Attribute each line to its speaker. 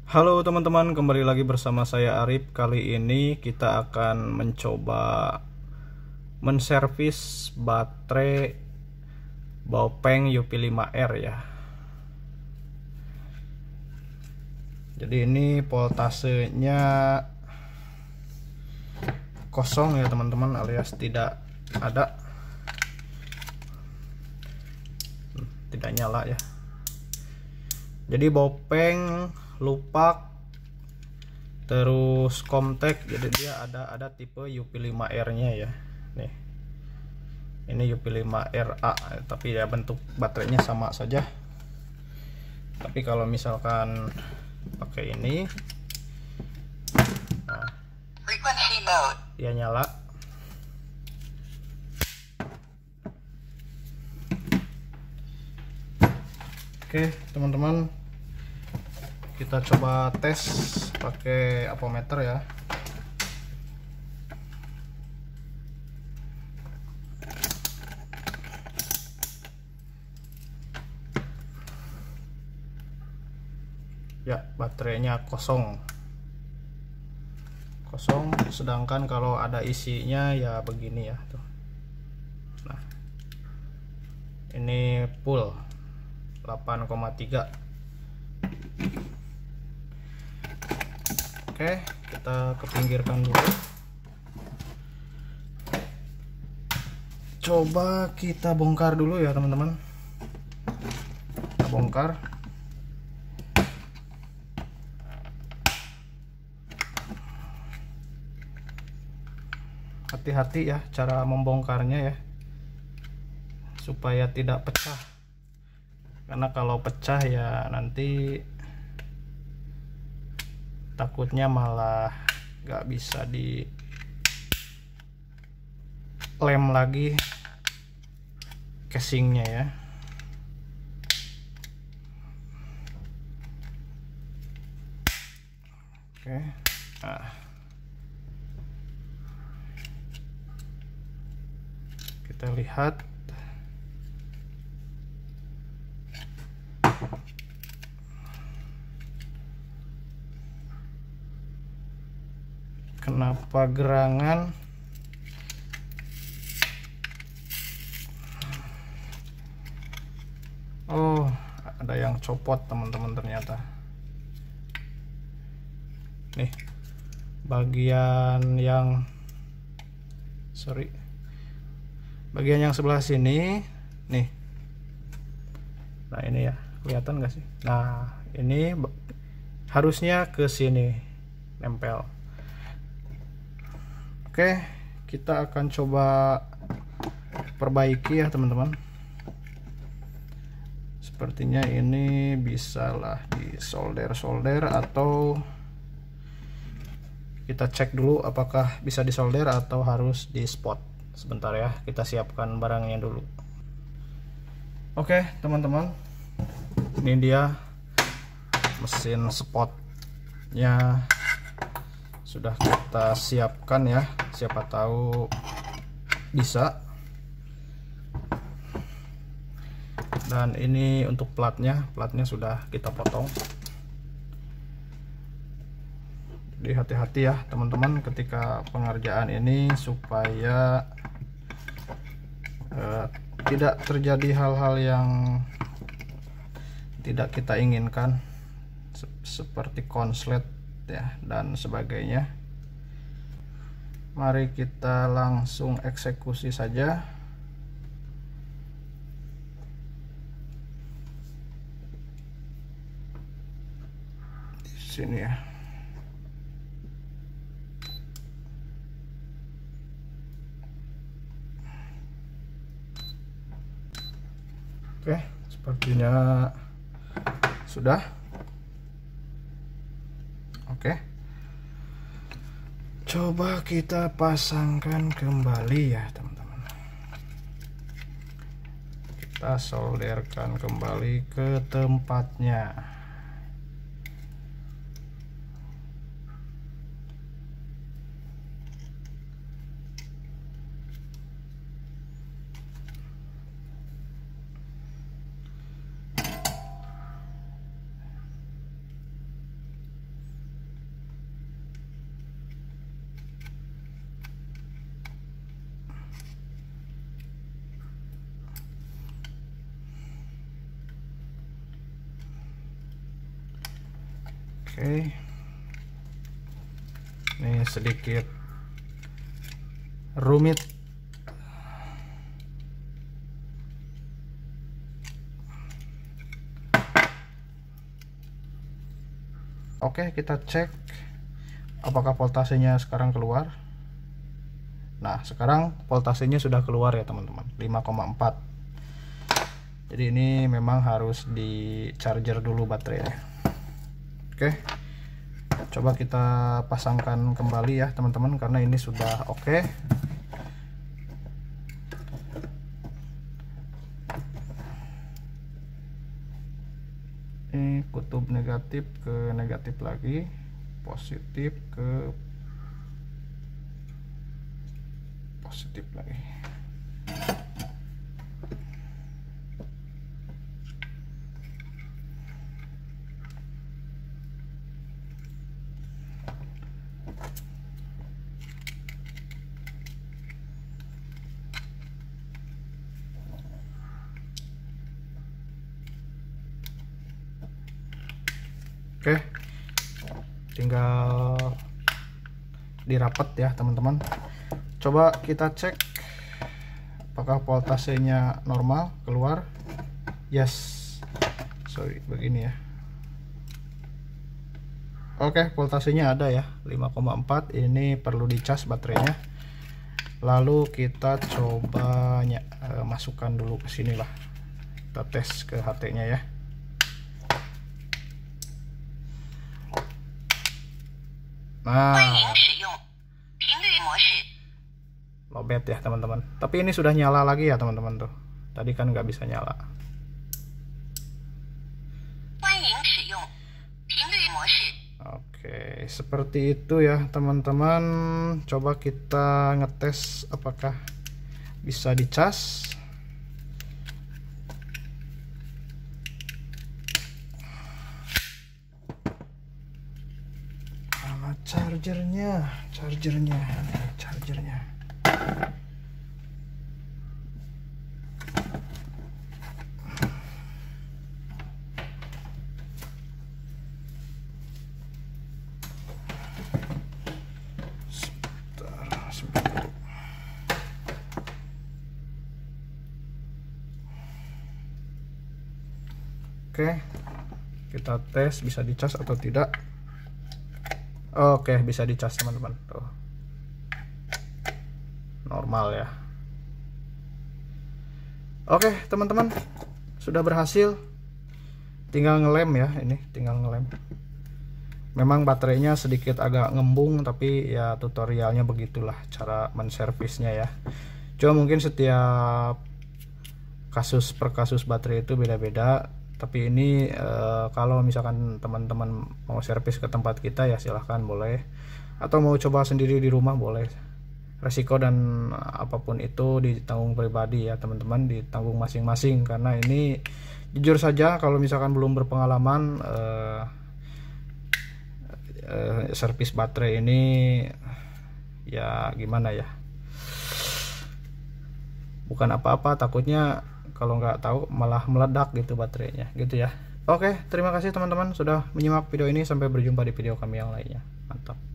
Speaker 1: Halo teman-teman, kembali lagi bersama saya Arif. Kali ini kita akan mencoba menservis baterai Baopeng UP5R ya. Jadi ini voltasenya kosong ya teman-teman, alias tidak ada, tidak nyala ya. Jadi Baopeng, lupak, terus Comtek. Jadi dia ada tipe UP5R nya ya. Nih, ini UP5RA, tapi ya bentuk baterainya sama saja. Tapi kalau misalkan pakai ini, nah, dia nyala. Oke teman-teman, kita coba tes pakai apometer ya. Ya, baterainya kosong, sedangkan kalau ada isinya ya begini ya tuh. Nah, ini full 8,3. Oke, kita kepinggirkan dulu. Coba kita bongkar dulu ya teman-teman. Kita bongkar. Hati-hati ya cara membongkarnya ya, supaya tidak pecah. Karena kalau pecah ya nanti takutnya malah nggak bisa di lem lagi casingnya ya. Oke, nah, kita lihat. Kenapa gerangan? Oh, ada yang copot teman-teman ternyata. Nih, bagian yang sebelah sini nih. Nah, ini ya, kelihatan nggak sih? Nah, ini harusnya ke sini nempel. Oke, kita akan coba perbaiki ya teman-teman. Sepertinya ini bisalah di solder atau kita cek dulu apakah bisa disolder atau harus di spot. Sebentar ya, kita siapkan barangnya dulu. Oke teman-teman, ini dia mesin spotnya sudah kita siapkan ya, siapa tahu bisa. Dan ini untuk platnya sudah kita potong. Jadi hati-hati ya teman-teman ketika pengerjaan ini, supaya tidak terjadi hal-hal yang tidak kita inginkan, seperti konslet ya dan sebagainya. Mari kita langsung eksekusi saja. Di sini ya. Oke, sepertinya sudah. Oke, coba kita pasangkan kembali ya teman-teman. Kita solderkan kembali ke tempatnya. Oke, ini sedikit rumit. Oke, kita cek apakah voltasenya sekarang keluar. Nah, sekarang voltasenya sudah keluar ya teman-teman, 5,4. Jadi ini memang harus di charger dulu baterainya. Oke, coba kita pasangkan kembali ya teman-teman, karena ini sudah oke. Ini kutub negatif ke negatif lagi, positif ke positif lagi. Oke, tinggal dirapat ya teman-teman. Coba kita cek apakah voltasenya normal keluar. Yes, sorry, begini ya. Oke, voltasenya ada ya, 5,4. Ini perlu dicas baterainya. Lalu kita coba masukkan dulu ke sini lah. Kita tes ke HT-nya ya. Nah, lowbat ya teman-teman. Tapi ini sudah nyala lagi ya teman-teman tuh. Tadi kan nggak bisa nyala. Oke, seperti itu ya teman-teman. Coba kita ngetes apakah bisa dicas. Chargernya. Sebentar. Oke, kita tes bisa dicas atau tidak. Oke, bisa dicas teman-teman. Tuh, normal ya. Oke teman-teman, sudah berhasil. Tinggal ngelem ya, ini tinggal ngelem. Memang baterainya sedikit agak ngembung, tapi ya tutorialnya begitulah cara menservisnya ya. Cuma mungkin setiap kasus per kasus baterai itu beda-beda. Tapi ini kalau misalkan teman-teman mau servis ke tempat kita ya silahkan, boleh. Atau mau coba sendiri di rumah boleh. Resiko dan apapun itu ditanggung pribadi ya teman-teman, ditanggung masing-masing. Karena ini jujur saja kalau misalkan belum berpengalaman servis baterai ini ya gimana ya, bukan apa-apa, takutnya kalau nggak tahu malah meledak gitu baterainya gitu ya. Oke, terima kasih teman-teman sudah menyimak video ini. Sampai berjumpa di video kami yang lainnya. Mantap.